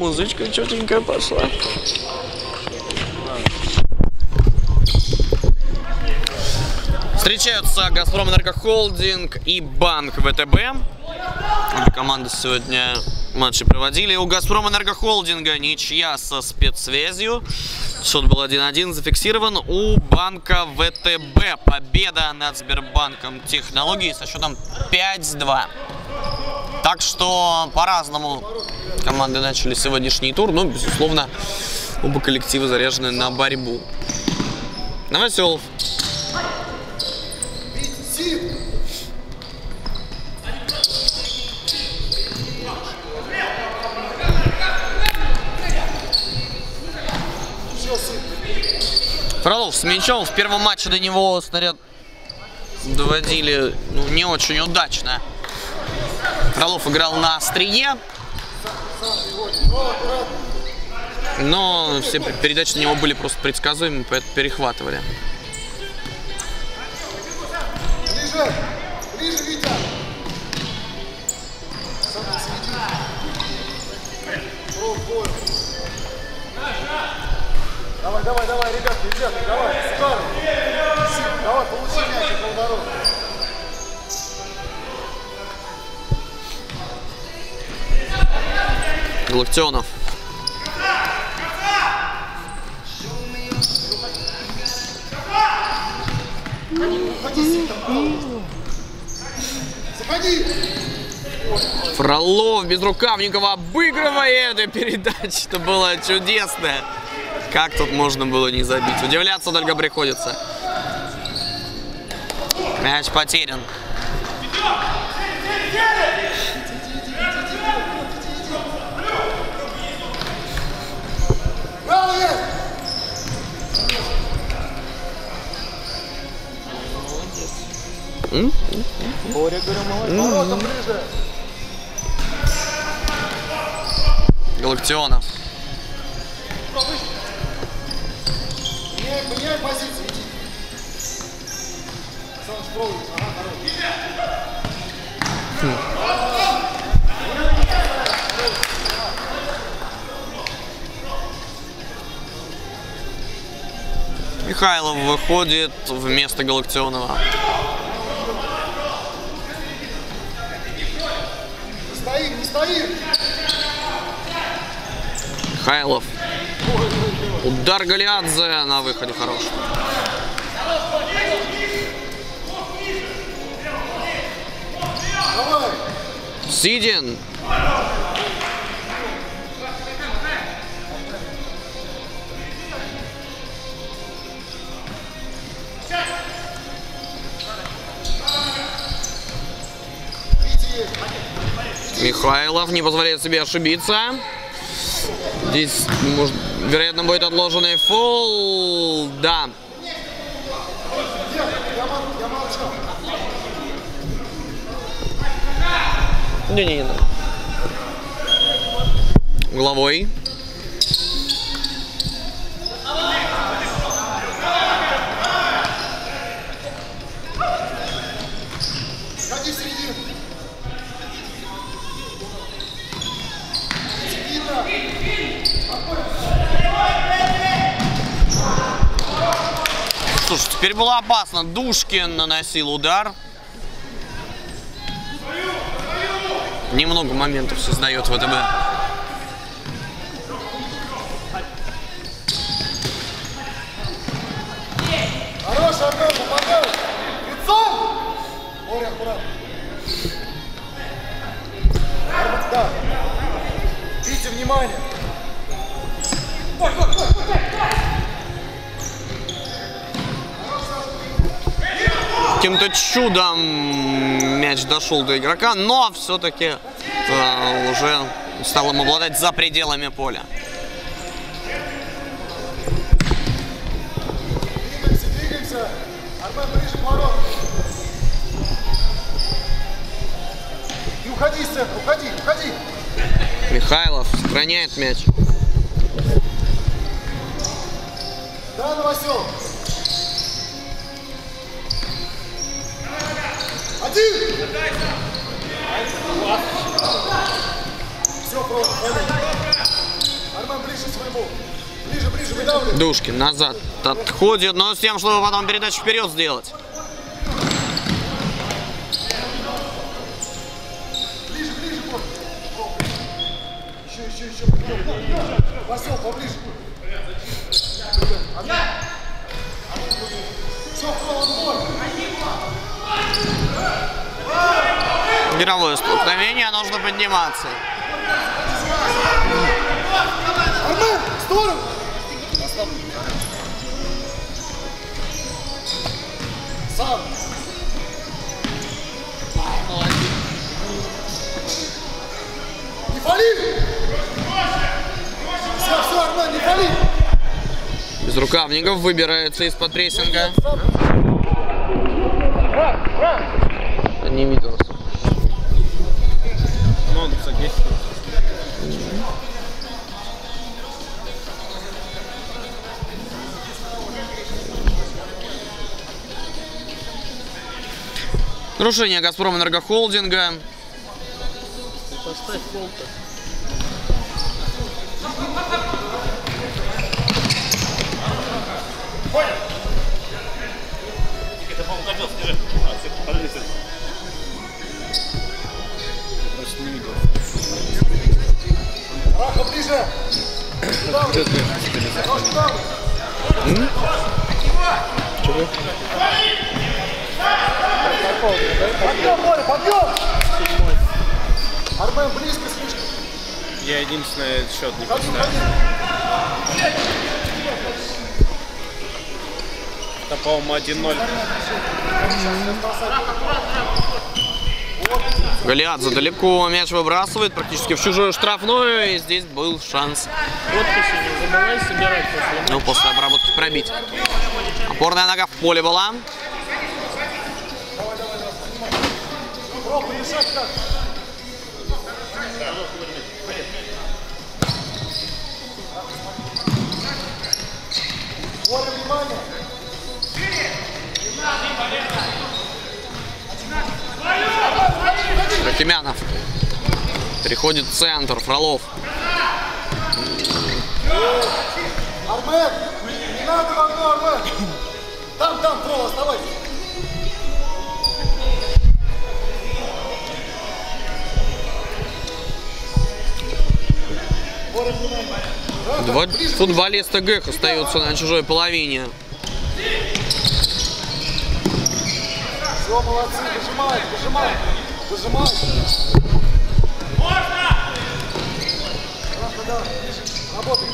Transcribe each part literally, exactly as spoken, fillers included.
музычка чётенькая пошла. Встречаются Газпром Энергохолдинг и Банк ВТБ. Обе команды сегодня матчи проводили. У Газпром Энергохолдинга ничья со спецсвязью. Счет был один-один, зафиксирован. У Банка ВТБ победа над Сбербанком Технологии со счетом пять-два. Так что по-разному команды начали сегодняшний тур. Но, безусловно, оба коллектива заряжены на борьбу. Новоселов. Фролов с мячом. В первом матче до него снаряд доводили, ну, не очень удачно. Фролов играл на острие, но все передачи на него были просто предсказуемы, поэтому перехватывали. Ближе, ближе, Витя. Давай, давай, давай, ребятки, ребятки, давай, старый. Давай, получи мяч и полдороги. Галактионов. Фролов без Рукавникова обыгрывает, и передача-то была чудесная. Как тут можно было не забить? Удивляться только приходится. Мяч потерян. Боря, говорю, молодец. Воротом ближе. Галактионов. Меняй, меняй позицию, иди. Саныч, пробуй. Ага, хорош. Михайлов выходит вместо Галактионова. Не стоим, не стоим. Михайлов. Удар Галиадзе на выходе хорош. Давай. Сидин. Михайлов не позволяет себе ошибиться. Здесь, может, вероятно, будет отложенный фол. Да. Не-не-не. Угловой. Ходи в середину. Слушай, теперь было опасно. Душкин наносил удар. Немного моментов создает ВТБ. Хорош, Артем, помогай. Лицом. Боря, аккуратно. Да. Видите, внимание. Каким-то чудом мяч дошел до игрока, но все-таки э, уже стал им обладать за пределами поля. Двигаемся, двигаемся. Армен, ближе к воротам. Не уходи, Сет, уходи, уходи. Михайлов сохраняет мяч. Да, Новосел. Один. Все, пробуй. Армен, ближе к своему. Ближе, ближе, выдавливай. Душкин назад отходит, но с тем, чтобы потом передачу вперед сделать. Ближе, ближе, вот. Еще, еще, еще. Васил, поближе. Все, вправо, Мировое столкновение, нужно подниматься. Армен, в сторону. Сам. Не фали! Все, все, Армен, не фали! Безрукавников выбирается из-под прессинга. Не виделся. Ну, садись. Нарушение Газпром Энергохолдинга. Поставь фолта. Это, по-моему, хотел, скажи. Подвесил. Просто не видел. Раха, ближе! Чего? Подъем, Боря, подъем! Армен, близко слишком. Я единственное счет не Ходи, поставил. ходи. Это, по-моему, один ноль. Голиадзе далеко мяч выбрасывает, практически в чужую штрафную, и здесь был шанс. Подписи не забывай собирать после. Ну, после обработки пробить. Опорная нога в поле была. Пробуй решать как. Боря, внимание! Рахимянов. Переходит в центр. Фролов. Армен! Не надо в окно, Армен! Там, там, Фрол, оставайся! Боря, внимание! Раха, Два ближе, футболиста ГЭХ остаются на чужой половине. Все, молодцы, выжимай, выжимай, выжимай. Можно! Раха, да, работай.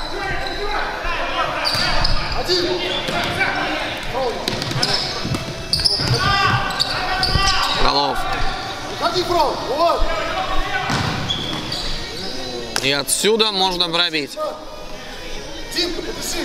Один. Фрол. Фролов. Выходи, Фрол, вот. И отсюда можно пробить. Димка, подыши.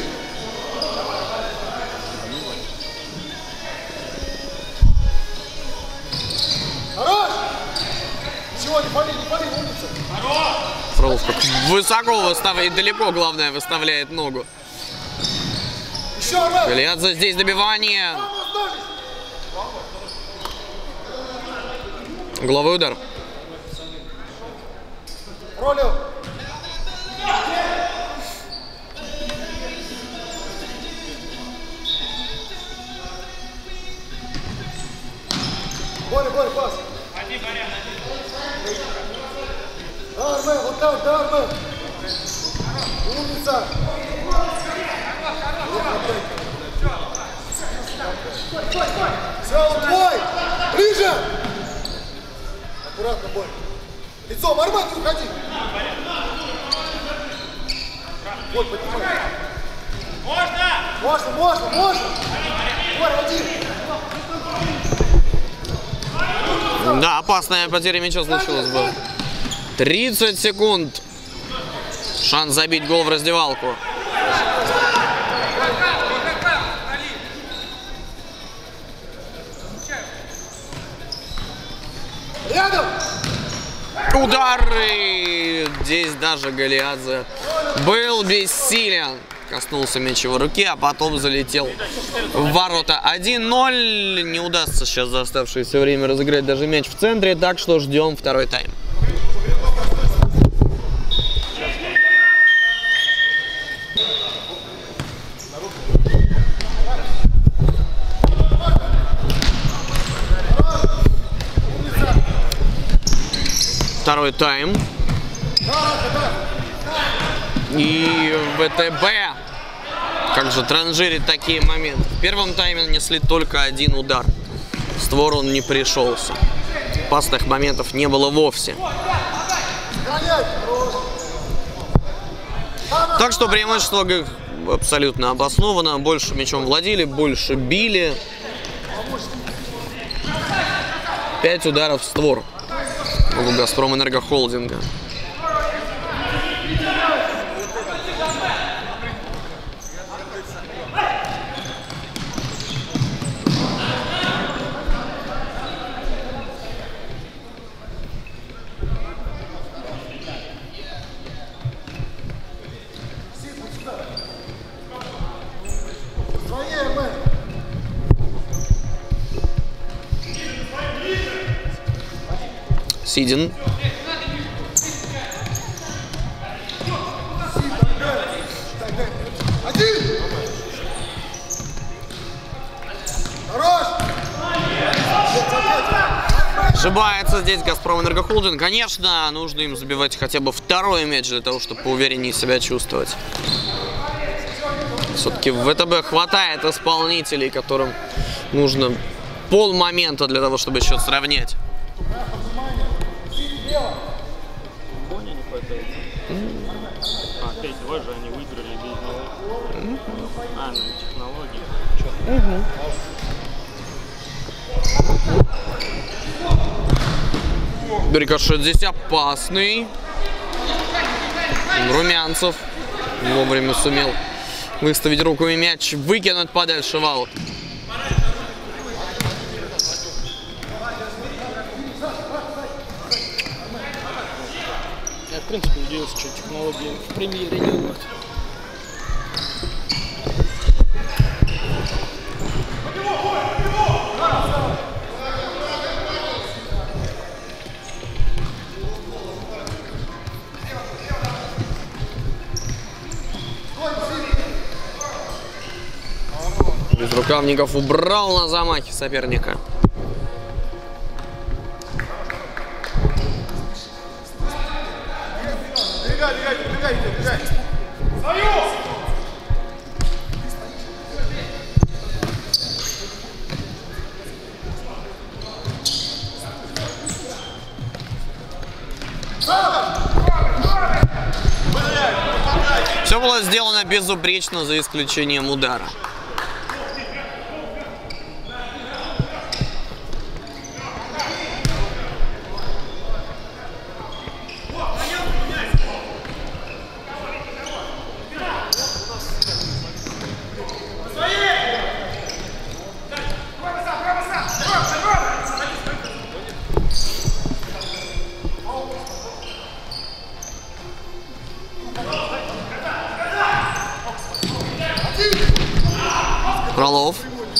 Хорош! Ничего, не пали, не пали, умница. Фролов как высоко выставляет, далеко, главное, выставляет ногу. Еще раз. Голиадзе здесь добивание. Там остались. Головой удар. Ролев. Боря, Боря, пас. Да, Армен, вот так, да, Армен. Умница. Все, он твой. Ближе. Аккуратно, Боря. Лицом, Армен, не уходи. Вот, поднимай. Можно? Можно, можно, можно. Боря, один. Да, опасная потеря мяча случилась бы. тридцать секунд. Шанс забить гол в раздевалку. Рядом. Удары! Здесь даже Голиадзе был бессилен. Коснулся мяч его руки, а потом залетел в ворота. один ноль. Не удастся сейчас за оставшееся время разыграть даже мяч в центре, так что ждем второй тайм. второй тайм. И ВТБ как же транжирит такие моменты. В первом тайме нанесли только один удар. В створ он не пришелся. Опасных моментов не было вовсе. Так что преимущество абсолютно обосновано. Больше мячом владели, больше били. Пять ударов в створ у Газпром Энергохолдинга. Сидин. Ошибается здесь Газпром Энергохолдинг. Конечно, нужно им забивать хотя бы второй мяч для того, чтобы поувереннее себя чувствовать. Все-таки в ВТБ хватает исполнителей, которым нужно полмомента для того, чтобы счет сравнять. А, пять два же они выиграли без него. Mm-hmm. А, ну технологии. Mm-hmm. Рикошет здесь опасный. Румянцев вовремя сумел выставить руку и мяч выкинуть подальше в аут. Я, в принципе, удивился, что технологии в премьере не идут. Безрукавников убрал на замахе соперника. Бегай, бегай, бегай, бегай. Все было сделано безупречно, за исключением удара. Фролов.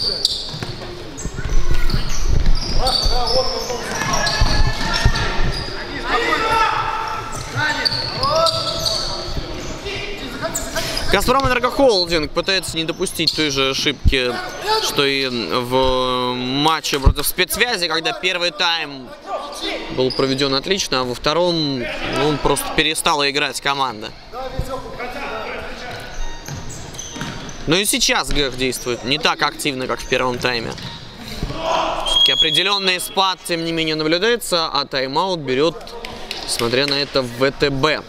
Газпром Энергохолдинг пытается не допустить той же ошибки, что и в матче против спецсвязи, когда первый тайм был проведен отлично, а во втором ну, просто перестала играть команда. Но и сейчас ГЭХ действует не так активно, как в первом тайме. Все-таки определенный спад, тем не менее, наблюдается, а тайм-аут берет, смотря на это, ВТБ.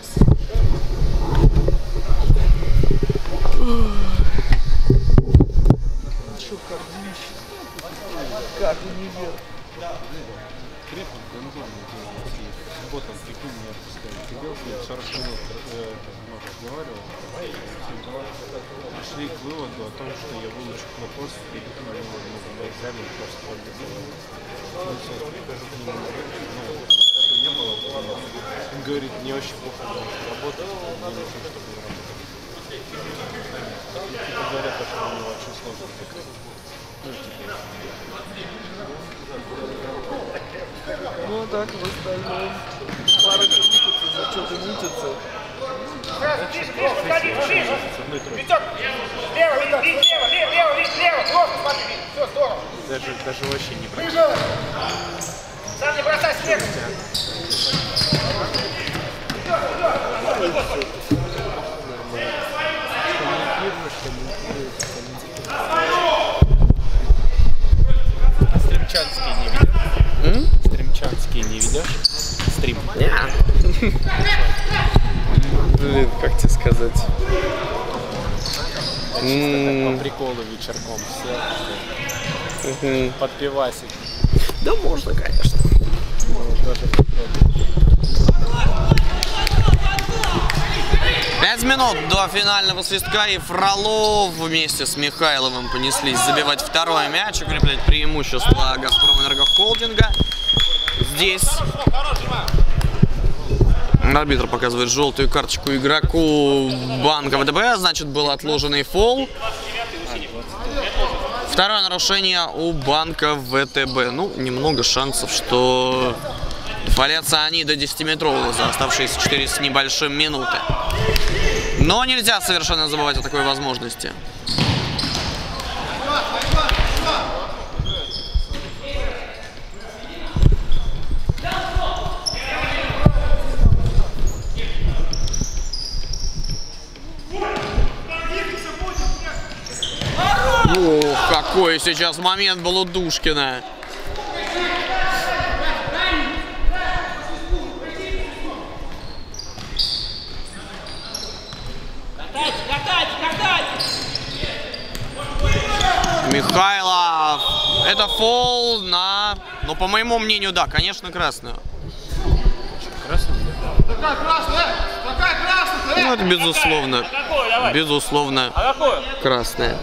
Как универ. Ботом прикинь, меня отпускали. Ты делал, я сорок минут разговаривал. Пришли к выводу о том, что я выучу вопрос и на него на экзамен просто подготовил. Ну все, прихожу к нему, ну, это не было. Он говорит, мне очень плохо, потому что работать, мне нужно, чтобы я работал. И говорят, что у него очень сложно закрыть. Ну, теперь. Ну а так, в остальном пара крутится, зачеты мутятся. Витек, лево, лево, лево, лево, лево, плохо, смотри, все, здорово. Даже, даже вообще не ближе. Сам не бросай снег. А стримчанские не ведешь? М? Стримчанские не ведешь? Стрим. Блин, как тебе сказать? Чисто так по приколу вечерком сел, под пивасик. Да можно, конечно. Пять минут до финального свистка, и Фролов вместе с Михайловым понеслись забивать второй мяч, укреплять преимущество Газпром Энергохолдинга. Здесь арбитр показывает желтую карточку игроку Банка ВТБ, значит, был отложенный фол. Второе нарушение у Банка ВТБ. Ну, немного шансов, что фолятся они до десятиметрового за оставшиеся четыре с небольшим минуты. Но нельзя совершенно забывать о такой возможности. Ох, какой сейчас момент был у Душкина. Михайлов. Это фол на... Ну, по моему мнению, да, конечно, красную. Красную? Какая красная? Какая красная? Ну, это безусловно. Безусловно. Красная.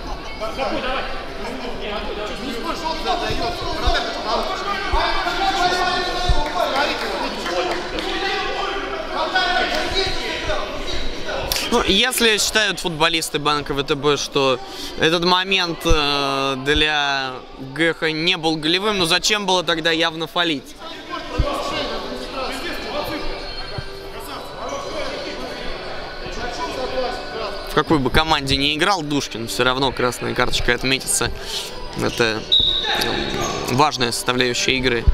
Ну, если считают футболисты Банка ВТБ, что этот момент э, для Гэха не был голевым, ну зачем было тогда явно фолить? В какой бы команде ни играл Душкин, все равно красная карточка отметится. Это ну, важная составляющая игры.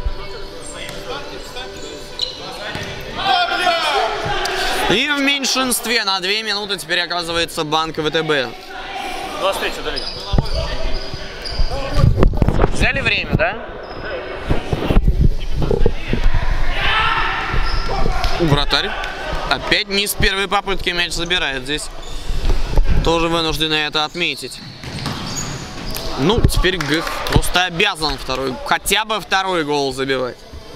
И в меньшинстве на две минуты теперь оказывается Банк ВТБ. двадцать три, удали. Взяли время, да? Вратарь опять не с первой попытки мяч забирает. Здесь тоже вынуждены это отметить. Ну, теперь Гэх просто обязан второй, хотя бы второй гол забивать.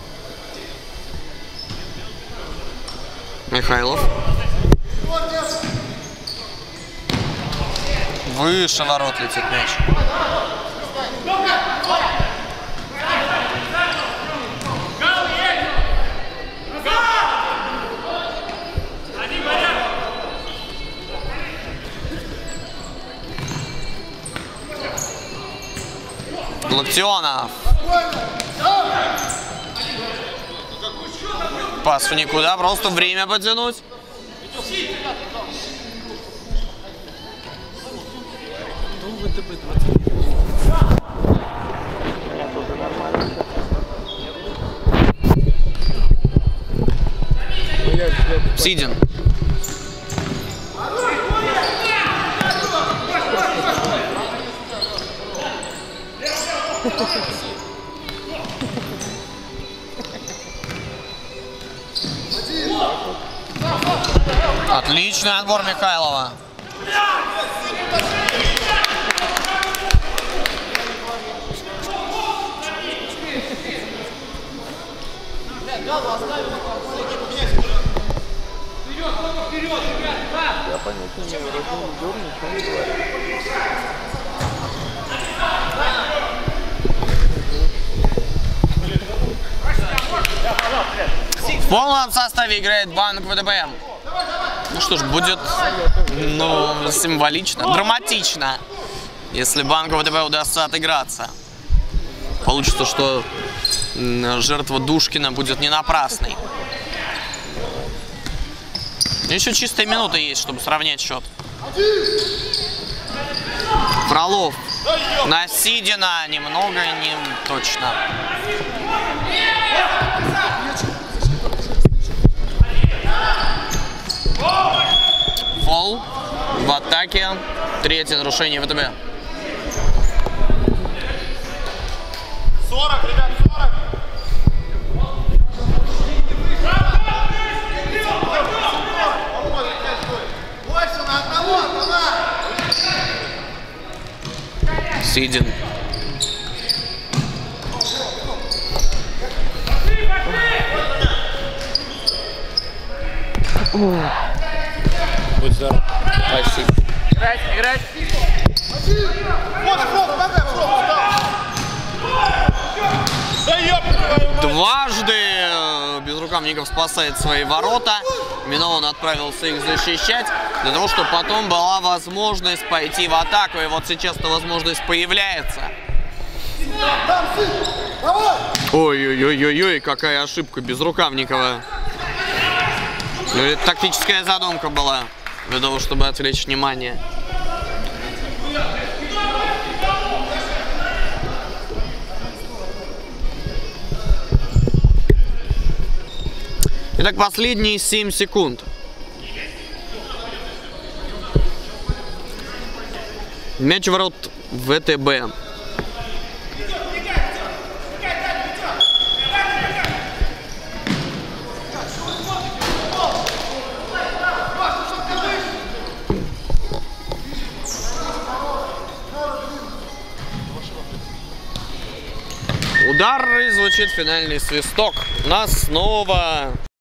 Михайлов. Выше ворот летит мяч. Локтионов. Пас в никуда, просто время потянуть. Сидин. Отличный отбор Михайлова. Я понять не имею, вроде не дёр, ничего не говорит. В полном составе играет Банк ВТБ. Ну что ж, будет ну, символично, драматично, если Банку ВТБ удастся отыграться. Получится, что жертва Душкина будет не напрасной. Еще чистая минута есть, чтобы сравнять счет. Фролов на Сидина немного не точно. фол в атаке. Третье нарушение ВТБ. сорок, ребят, сорок. Больше на одного, одного. Сидин. Будь здоров. Спасибо. Играть, играть. Вот, Фрол, помогай, Фрол, встал. Да ёб твою мать. Дважды э, Безрукавников спасает свои ворота. Минован отправился их защищать, для того, чтобы потом была возможность пойти в атаку. И вот сейчас эта возможность появляется. Ой-ой-ой-ой-ой, какая ошибка Безрукавникова. Ну, это тактическая задумка была, для того, чтобы отвлечь внимание. Итак, последние семь секунд. Мяч в ворот ВТБ. Удар, и звучит финальный свисток. У нас снова